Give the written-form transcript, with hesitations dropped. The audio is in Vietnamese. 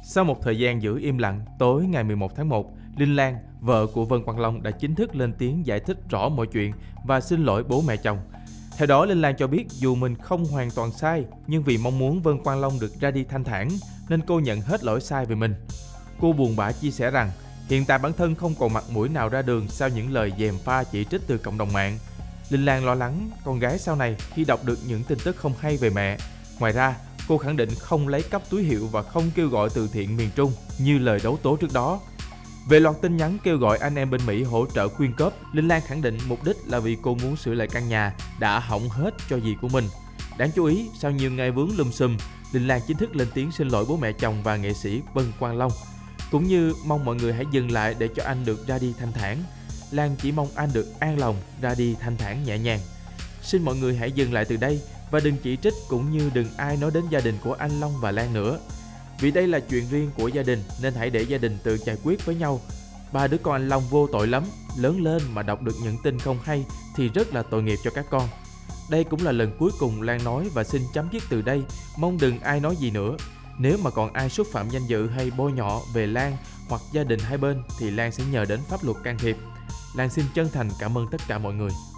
Sau một thời gian giữ im lặng, tối ngày 11 tháng 1, Linh Lan, vợ của Vân Quang Long đã chính thức lên tiếng giải thích rõ mọi chuyện và xin lỗi bố mẹ chồng. Theo đó, Linh Lan cho biết dù mình không hoàn toàn sai, nhưng vì mong muốn Vân Quang Long được ra đi thanh thản, nên cô nhận hết lỗi sai về mình. Cô buồn bã chia sẻ rằng, hiện tại bản thân không còn mặt mũi nào ra đường sau những lời gièm pha chỉ trích từ cộng đồng mạng. Linh Lan lo lắng con gái sau này khi đọc được những tin tức không hay về mẹ. Ngoài ra, cô khẳng định không lấy cắp túi hiệu và không kêu gọi từ thiện miền Trung như lời đấu tố trước đó. Về loạt tin nhắn kêu gọi anh em bên Mỹ hỗ trợ quyên góp, Linh Lan khẳng định mục đích là vì cô muốn sửa lại căn nhà đã hỏng hết cho dì của mình. Đáng chú ý, sau nhiều ngày vướng lùm xùm, Linh Lan chính thức lên tiếng xin lỗi bố mẹ chồng và nghệ sĩ Vân Quang Long, cũng như mong mọi người hãy dừng lại để cho anh được ra đi thanh thản. Lan chỉ mong anh được an lòng, ra đi thanh thản nhẹ nhàng. Xin mọi người hãy dừng lại từ đây và đừng chỉ trích cũng như đừng ai nói đến gia đình của anh Long và Lan nữa. Vì đây là chuyện riêng của gia đình nên hãy để gia đình tự giải quyết với nhau. Ba đứa con anh Long vô tội lắm, lớn lên mà đọc được những tin không hay thì rất là tội nghiệp cho các con. Đây cũng là lần cuối cùng Lan nói và xin chấm dứt từ đây, mong đừng ai nói gì nữa. Nếu mà còn ai xúc phạm danh dự hay bôi nhọ về Lan hoặc gia đình hai bên thì Lan sẽ nhờ đến pháp luật can thiệp. Lan xin chân thành cảm ơn tất cả mọi người.